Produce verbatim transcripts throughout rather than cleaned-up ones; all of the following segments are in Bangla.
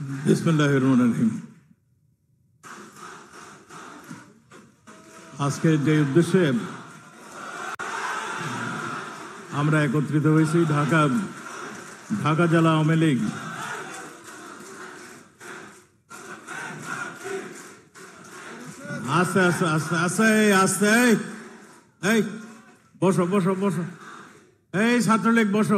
বিসমিল্লাহির রহমানির রহিম। আজকে যে উদ্দেশ্যে আমরা একত্রিত হয়েছি, ঢাকা ঢাকা জেলা আওয়ামী লীগ আস্তে আস্তে আস্তে আস্তে আস্তে এই বসো বসো বসো এই ছাত্রলীগ বসো।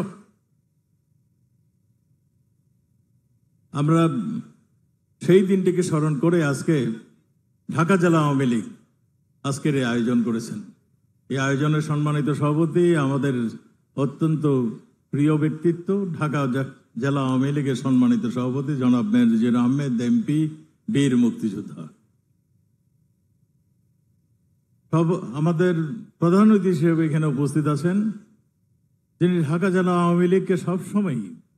আমরা সেই দিনটিকে স্মরণ করে আজকে ঢাকা জেলা আওয়ামী লীগ আজকের এই আয়োজন করেছেন। এই আয়োজনের সম্মানিত সভাপতি আমাদের অত্যন্ত প্রিয় ব্যক্তিত্ব, ঢাকা জেলা আওয়ামী লীগের সম্মানিত সভাপতি জনাব মেজর আহমেদ এমপি, বীর মুক্তিযোদ্ধা। সব আমাদের প্রধান অতিথি হিসেবে এখানে উপস্থিত আছেন, যিনি ঢাকা জেলা আওয়ামী লীগকে সবসময়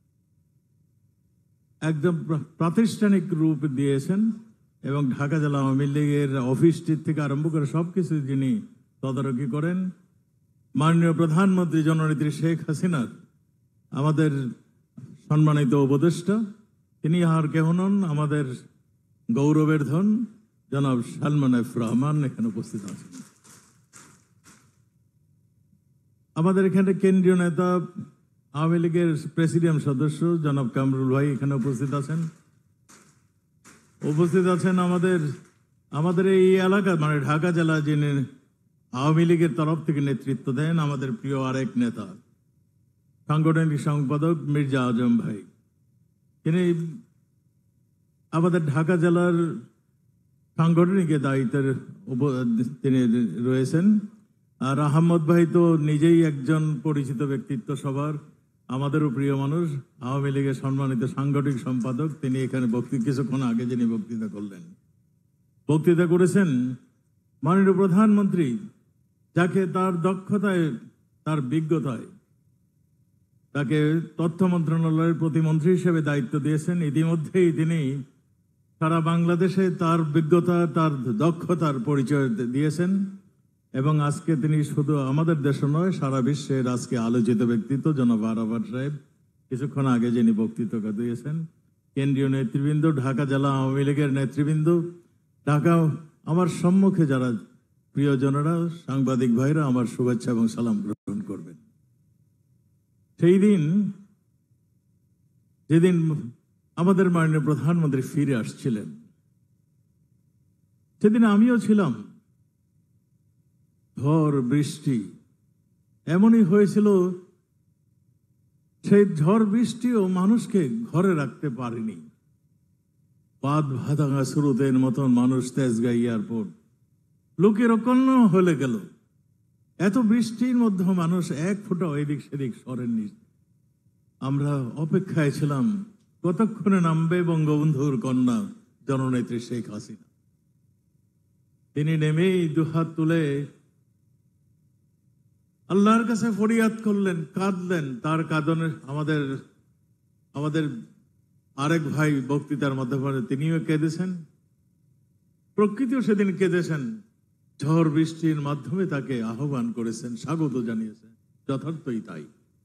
একদম প্রাতিষ্ঠানিক রূপ দিয়েছেন এবং ঢাকা জেলা আওয়ামী লীগের অফিসটির থেকে আরম্ভ করে সবকিছু যিনি তদারকি করেন, মাননীয় প্রধানমন্ত্রী জননেত্রী শেখ হাসিনার আমাদের সম্মানিত উপদেষ্টা, তিনি আর কেহ নন, আমাদের গৌরবের ধন জনাব সালমান এফ রহমান এখানে উপস্থিত আছেন। আমাদের এখানে কেন্দ্রীয় নেতা আওয়ামী লীগের প্রেসিডিয়াম সদস্য জনাব কামরুল ভাই এখানে উপস্থিত আছেন। উপস্থিত আছেন আমাদের আমাদের এই এলাকা মানে ঢাকা জেলা যিনি আওয়ামী লীগের তরফ থেকে নেতৃত্ব দেন, আমাদের প্রিয় আরেক নেতা সাংগঠনিক সম্পাদক মির্জা আজম ভাই, তিনি আমাদের ঢাকা জেলার সাংগঠনিক দায়িত্বের তিনি রয়েছেন। আর আহমদ ভাই তো নিজেই একজন পরিচিত ব্যক্তিত্ব সবার, আমাদেরও প্রিয় মানুষ, আওয়ামী লীগের সম্মানিত সাংগঠনিক সম্পাদক। তিনি এখানে বক্তৃতা কিছুক্ষণ আগে যিনি বক্তৃতা করলেন, বক্তৃতা করেছেন মাননীয় প্রধানমন্ত্রী, যাকে তার দক্ষতায় তার বিজ্ঞতায় তাকে তথ্য মন্ত্রণালয়ের প্রতিমন্ত্রী হিসেবে দায়িত্ব দিয়েছেন। ইতিমধ্যেই তিনি সারা বাংলাদেশে তার বিজ্ঞতা তার দক্ষতার পরিচয় দিয়েছেন এবং আজকে তিনি শুধু আমাদের দেশে নয় সারা বিশ্বের আজকে আলোচিত ব্যক্তিত্ব জনাব আরাফাত সাহেব কিছুক্ষণ আগে যিনি বক্তৃতা দিয়েছেন। কেন্দ্রীয় নেতৃবৃন্দ, ঢাকা জেলা আওয়ামী লীগের নেতৃবৃন্দ, ঢাকা আমার সম্মুখে যারা প্রিয়জনেরা, সাংবাদিক ভাইরা আমার শুভেচ্ছা এবং সালাম গ্রহণ করবেন। সেই দিন যেদিন আমাদের মাননীয় প্রধানমন্ত্রী ফিরে আসছিলেন, সেদিন আমিও ছিলাম। ঝড় বৃষ্টি এমনই হয়েছিল, সেই ঝড় বৃষ্টিও মানুষকে ঘরে রাখতে পারেনি। পাত ভাঙা স্রোতের মতন মানুষ তেজগাঁও এয়ারপোর্ট লোকের অকন্য হলে গেল। এত বৃষ্টির মধ্যে মানুষ এক ফোঁটা এদিক সেদিক সরেননি। আমরা অপেক্ষায় ছিলাম কতক্ষণে নামবে বঙ্গবন্ধুর কন্যা জননেত্রী শেখ হাসিনা। তিনি নেমেই দুহাত তুলে আল্লাহর কাছে ফরিয়াদ করলেন, কাঁদলেন। তার কাঁদনে আমাদের আমাদের আরেক ভাই বক্তৃতার মাধ্যমে তিনিও কেঁদেছেন, প্রকৃতিও সেদিন কেঁদেছেন। ঝড় বৃষ্টির মাধ্যমে তাকে আহ্বান করেছেন, স্বাগত জানিয়েছেন, যথার্থই তাই।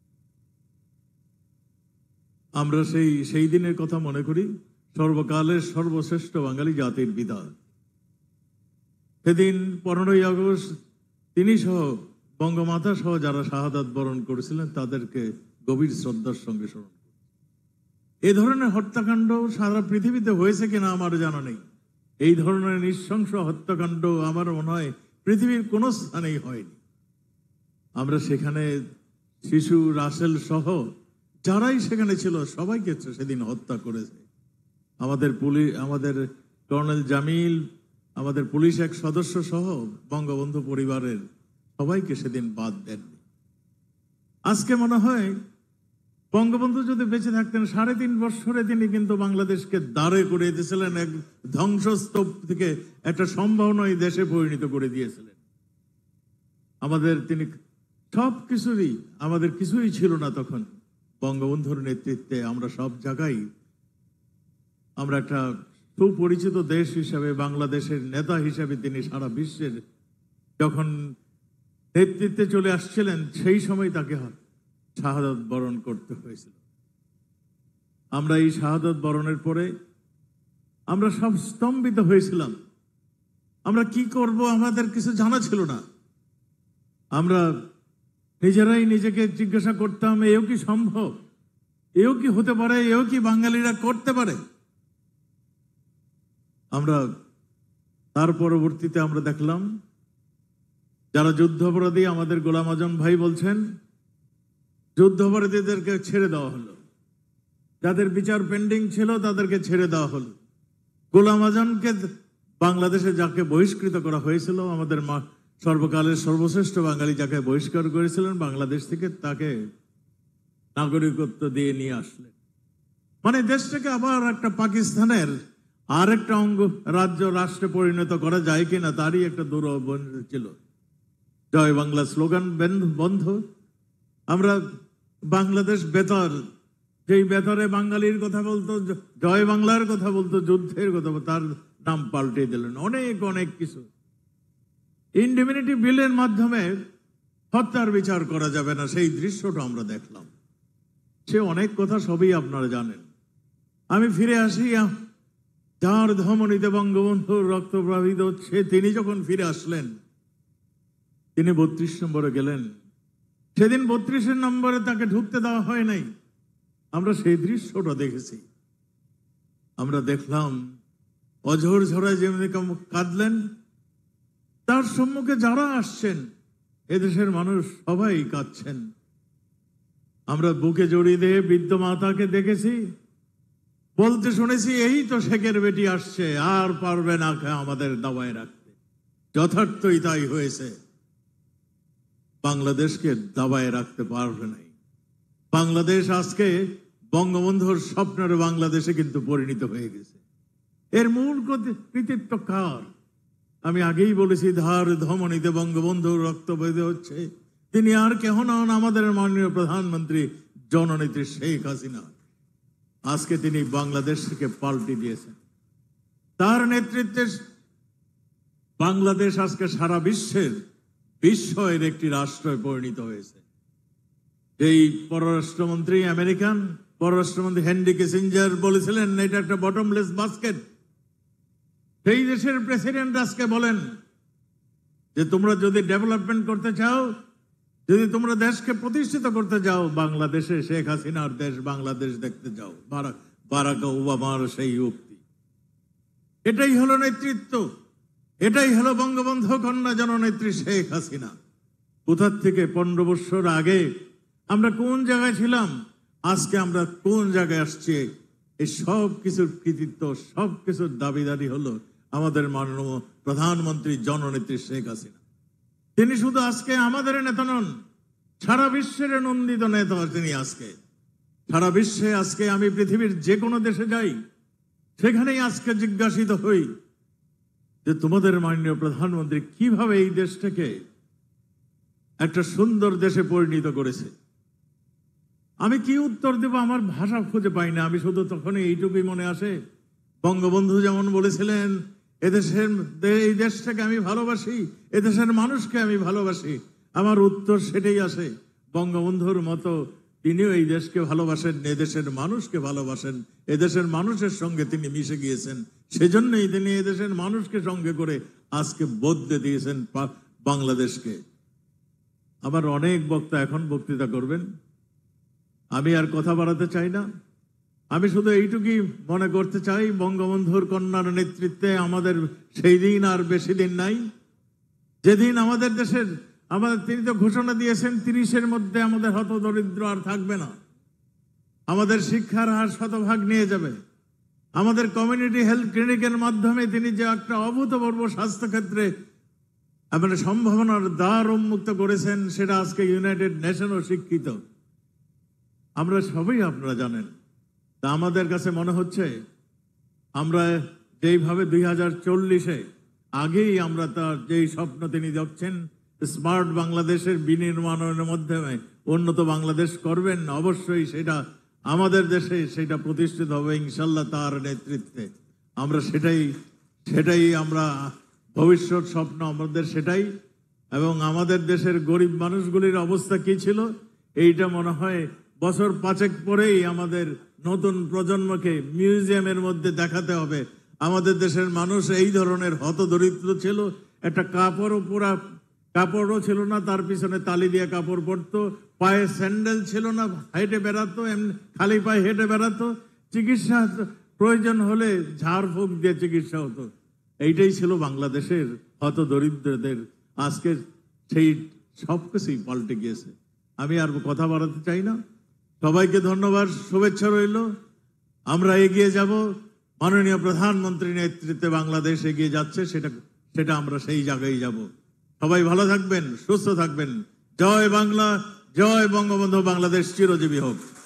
আমরা সেই সেই দিনের কথা মনে করি, সর্বকালের সর্বশ্রেষ্ঠ বাঙালি জাতির পিতা। সেদিন পনেরোই আগস্ট তিনি সহ বঙ্গমাতা সহ যারা শাহাদাত বরণ করেছিলেন তাদেরকে গভীর শ্রদ্ধার সঙ্গে স্মরণ করি। এই ধরনের হত্যাকাণ্ড সারা পৃথিবীতে হয়েছে কিনা আমার জানা নেই। এই ধরনের নৃশংস হত্যাকাণ্ড আমার মনে হয় পৃথিবীর কোনো স্থানেই হয়নি। আমরা সেখানে শিশু রাসেল সহ যারাই সেখানে ছিল সবাইকে সেদিন হত্যা করেছে। আমাদের পুলিশ, আমাদের কর্নেল জামিল, আমাদের পুলিশ এক সদস্য সহ বঙ্গবন্ধু পরিবারের সবাইকে সেদিন বাদ দেননি। আজকে মনে হয় বঙ্গবন্ধু যদি বেঁচে থাকতেন, সাড়ে তিন বছরে তিনি কিন্তু বাংলাদেশকে দাঁড়ে করে দিয়েছিলেন, এক ধ্বংসস্তূপ থেকে একটা সম্ভাবনায় দেশে পরিণত করে দিয়েছিলেন। আমাদের তিনি সব কিছুরই, আমাদের কিছুই ছিল না তখন। বঙ্গবন্ধুর নেতৃত্বে আমরা সব জায়গায় আমরা একটা সুপরিচিত দেশ হিসাবে, বাংলাদেশের নেতা হিসাবে তিনি সারা বিশ্বের যখন নেতৃত্বে চলে আসছিলেন, সেই সময় তাকে শাহাদাত বরণ করতে হয়েছিল। আমরা এই শাহাদাত বরণের পরে আমরা সব স্তম্ভিত হয়েছিলাম। আমরা কি করব আমাদের কিছু জানা ছিল না। আমরা নিজেরাই নিজেকে জিজ্ঞাসা করতাম, এও কি সম্ভব, এও কি হতে পারে, এও কি বাঙালিরা করতে পারে। আমরা তার পরবর্তীতে আমরা দেখলাম যারা যুদ্ধাপরাধী, আমাদের গোলাম আজম ভাই বলছেন যুদ্ধাপরাধীদেরকে ছেড়ে দেওয়া হলো, যাদের বিচার পেন্ডিং ছিল তাদেরকে ছেড়ে দেওয়া হলো। গোলাম আজমকে বাংলাদেশে যাকে বহিষ্কৃত করা হয়েছিল, আমাদের সর্বকালের সর্বশ্রেষ্ঠ বাঙালি যাকে বহিষ্কার করেছিলেন বাংলাদেশ থেকে, তাকে নাগরিকত্ব দিয়ে নিয়ে আসলেন। মানে দেশটাকে আবার একটা পাকিস্তানের আর একটা অঙ্গ রাজ্য রাষ্ট্রে পরিণত করা যায় কিনা তারই একটা দূরব ছিল। জয় বাংলা স্লোগান বন্ধ। আমরা বাংলাদেশ বেতার, যেই বেতারে বাঙালির কথা বলতো, জয় বাংলার কথা বলতো, যুদ্ধের কথা, তার নাম পাল্টে দিলেন। অনেক অনেক কিছু। ইনডিমিনিটি বিলের মাধ্যমে হত্যার বিচার করা যাবে না, সেই দৃশ্যটা আমরা দেখলাম। সে অনেক কথা সবই আপনারা জানেন। আমি ফিরে আসি, যার ধমনীতে বঙ্গবন্ধুর রক্ত প্রবাহিত হচ্ছে, তিনি যখন ফিরে আসলেন, তিনি বত্রিশ নম্বরে গেলেন। সেদিন বত্রিশের নম্বরে তাকে ঢুকতে দেওয়া হয় নাই। আমরা সেই দৃশ্যটা দেখেছি। আমরা দেখলাম অঝোর ঝরায় যেমনি কাঁদলেন, তার সম্মুখে যারা আসছেন এদেশের মানুষ সবাই কাঁদছেন। আমরা বুকে জড়িয়ে দিয়ে বৃদ্ধ মাতাকে দেখেছি, বলতে শুনেছি, এই তো শেখের বেটি আসছে, আর পারবে না আমাদের দাবায় রাখতে। যথার্থই তাই হয়েছে। বাংলাদেশকে দাবায় রাখতে পারবে নাই। বাংলাদেশ আজকে বঙ্গবন্ধুর স্বপ্নের বাংলাদেশে কিন্তু পরিণত হয়ে গেছে। এর মূল কৃতিত্ব কার? আমি আগেই বলেছি, ধার ধমনীতে বঙ্গবন্ধুর রক্ত বইতে হচ্ছে। তিনি আর কেহ নন, আমাদের মাননীয় প্রধানমন্ত্রী জননেত্রী শেখ হাসিনা। আজকে তিনি বাংলাদেশকে পাল্টে দিয়েছেন। তার নেতৃত্বে বাংলাদেশ আজকে সারা বিশ্বের বিস্ময়ের একটি রাষ্ট্রে পরিণত হয়েছে। এই পররাষ্ট্রমন্ত্রী, আমেরিকান পররাষ্ট্রমন্ত্রী হেনরি কিসিঞ্জার বলেছিলেন এটা একটা বটমলেস বাস্কেট। সেই দেশের প্রেসিডেন্ট আজকে বলেন যে তোমরা যদি ডেভেলপমেন্ট করতে চাও, যদি তোমরা দেশকে প্রতিষ্ঠিত করতে চাও, বাংলাদেশে শেখ হাসিনার দেশ বাংলাদেশ দেখতে যাও। বারাক ওবামার সেই উক্তি। এটাই হলো নেতৃত্ব, এটাই হলো বঙ্গবন্ধু কন্যা জননেত্রী শেখ হাসিনা। কোথার থেকে পনেরো বছর আগে আমরা কোন জায়গায় ছিলাম, আজকে আমরা কোন জায়গায় আসছি, এই সব কিছুর কৃতিত্ব, সব কিছুর দাবিদারি হলো আমাদের মাননীয় প্রধানমন্ত্রী জননেত্রী শেখ হাসিনা। তিনি শুধু আজকে আমাদের নেতা নন, সারা বিশ্বের নন্দিত নেতা তিনি। আজকে সারা বিশ্বে, আজকে আমি পৃথিবীর যে কোনো দেশে যাই, সেখানেই আজকে জিজ্ঞাসিত হই যে তোমাদের মাননীয় প্রধানমন্ত্রী কিভাবে এই দেশটাকে একটা সুন্দর দেশে পরিণত করেছে। আমি কি উত্তর দেব, আমার ভাষা খুঁজে পাই না। আমি শুধু তখনই এইটুকুই মনে আসে, বঙ্গবন্ধু যেমন বলেছিলেন, এদেশের এই দেশটাকে আমি ভালোবাসি, এদেশের মানুষকে আমি ভালোবাসি। আমার উত্তর সেটাই আসে, বঙ্গবন্ধুর মতো তিনিও এই দেশকে ভালোবাসেন, এদেশের মানুষকে ভালোবাসেন, এদেশের মানুষের সঙ্গে তিনি মিশে গিয়েছেন। সেজন্যই তিনি এদেশের মানুষকে সঙ্গে করে আজকে বদলে দিয়েছেন বাংলাদেশকে। আবার অনেক বক্তা এখন বক্তৃতা করবেন, আমি আর কথা বাড়াতে চাই না। আমি শুধু এইটুকুই মনে করতে চাই, বঙ্গবন্ধুর কন্যার নেতৃত্বে আমাদের সেই দিন আর বেশি দিন নাই, যেদিন আমাদের দেশের আমাদের তিনি তো ঘোষণা দিয়েছেন তিরিশের মধ্যে আমাদের হতদরিদ্র আর থাকবে না। আমাদের শিক্ষার হার শতভাগ নিয়ে যাবে। আমাদের কমিউনিটি হেলথ ক্লিনিকের মাধ্যমে তিনি যে একটা অভূতপূর্ব স্বাস্থ্যক্ষেত্রে মানে সম্ভাবনার দ্বার উন্মুক্ত করেছেন, সেটা আজকে ইউনাইটেড নেশনও স্বীকৃত। আমরা সবাই আপনারা জানেন। তা আমাদের কাছে মনে হচ্ছে আমরা যেইভাবে দুই হাজার চল্লিশে আগেই আমরা তার যেই স্বপ্ন তিনি দেখছেন, স্মার্ট বাংলাদেশের বিনির্মাণের মাধ্যমে উন্নত বাংলাদেশ করবেন, অবশ্যই সেটা আমাদের দেশে সেটা প্রতিষ্ঠিত হবে ইনশাল্লাহ তার নেতৃত্বে। আমরা সেটাই সেটাই আমরা ভবিষ্যৎ স্বপ্ন আমাদের সেটাই। এবং আমাদের দেশের গরিব মানুষগুলির অবস্থা কি ছিল, এইটা মনে হয় বছর পাঁচেক পরেই আমাদের নতুন প্রজন্মকে মিউজিয়ামের মধ্যে দেখাতে হবে। আমাদের দেশের মানুষ এই ধরনের হতদরিদ্র ছিল। একটা কাপড়ও পুরা কাপড়ও ছিল না, তার পিছনে তালি দিয়ে কাপড় পরতো, পায়ে স্যান্ডেল ছিল না, হেঁটে বেড়াতো, এমনি খালি পায়ে হেঁটে বেড়াতো। চিকিৎসা প্রয়োজন হলে ঝাড়ফুঁক দিয়ে চিকিৎসা হতো। এইটাই ছিল বাংলাদেশের হতদরিদ্রদের। আজকে সেই সব কিছুই পাল্টে গিয়েছে। আমি আর কথা বাড়াতে চাই না। সবাইকে ধন্যবাদ, শুভেচ্ছা রইল। আমরা এগিয়ে যাব, মাননীয় প্রধানমন্ত্রীর নেতৃত্বে বাংলাদেশ এগিয়ে যাচ্ছে, সেটা সেটা আমরা সেই জায়গায় যাব। সবাই ভালো থাকবেন, সুস্থ থাকবেন। জয় বাংলা, জয় বঙ্গবন্ধু, বাংলাদেশ চিরজীবী হোক।